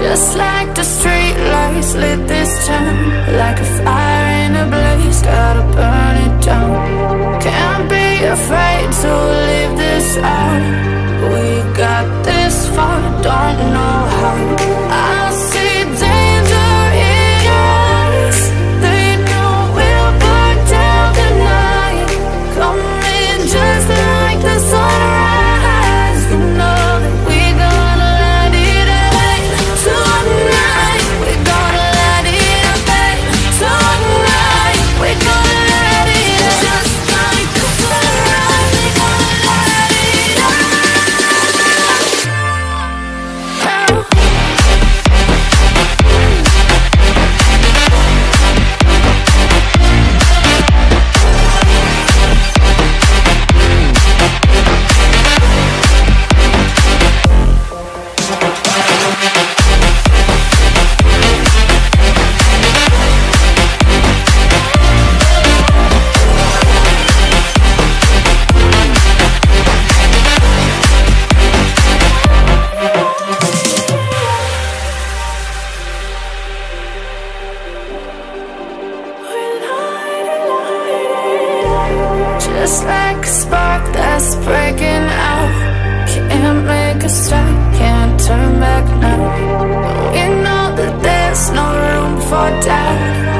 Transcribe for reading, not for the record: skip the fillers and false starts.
Just like the street lights lit this town, like a fire in a blaze, gotta burn it down. Can't be afraid to leave this out. We got this far, don't know how. I see danger in our eyes. They know we'll burn down the night. Coming just like the sunrise. You know that we gonna let it rain tonight. We gonna let it rain tonight. We gonna let it just like the sunrise. We gonna let it rain. Just like a spark that's breaking out. Can't make a stop, can't turn back now. We know that there's no room for doubt.